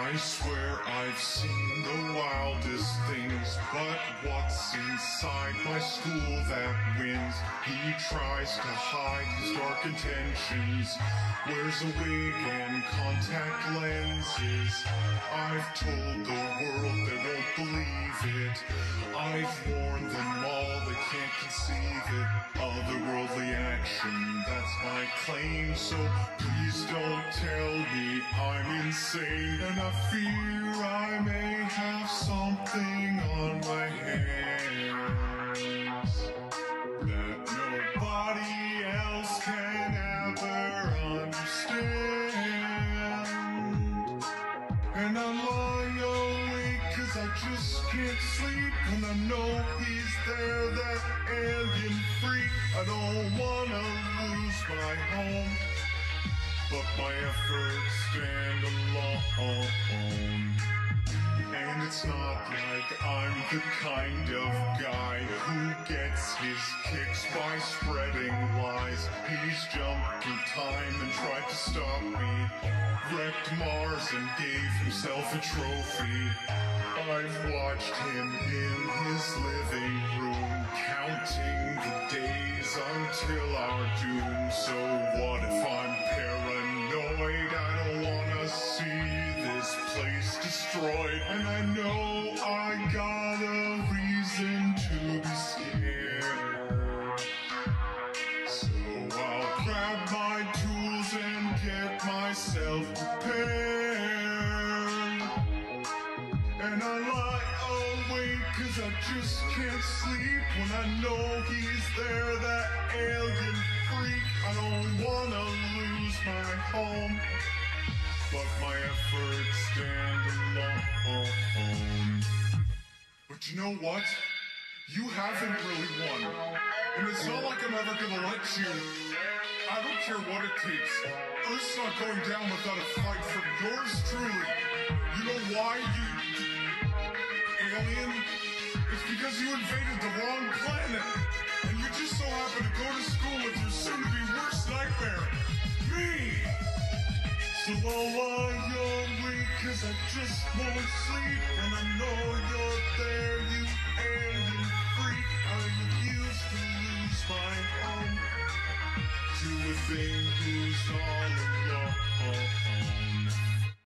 I swear I've seen the wildest things, but what's inside my school that wins? He tries to hide his dark intentions, wears a wig and contact lenses. I've told the world they won't believe it. I've warned them all they can't conceive it. Otherworldly action, that's my claim. So please don't tell me I'm insane, and I fear I may have something on my hands that nobody else can ever understand. And I lie awake 'cause I just can't sleep, and I know he's there, that alien freak. I don't wanna lose my home, but my efforts stand alone. And it's not like I'm the kind of guy who gets his kicks by spreading lies. He's jumped through time and tried to stop me, wrecked Mars and gave himself a trophy. I've watched him in his living room, counting the days until our doom. So what if I'm paranoid? I don't wanna see this place destroyed, and I know I got a reason to be scared. So I'll grab my tools and get myself prepared. And I lie awake 'cause I just can't sleep when I know he's there, that alien freak. I don't wanna lose my home, but my efforts stand alone. But you know what? You haven't really won, and it's not like I'm ever gonna let you. I don't care what it takes. Earth's not going down without a fight from yours truly. You know why, you alien? It's because you invaded the wrong planet, and you just so happen to go to school with your soon-to-be worst nightmare, me! So I'll lie awake 'cause I just won't sleep, and I know you're there, you alien freak. I refuse to lose my home to a thing who's all alone.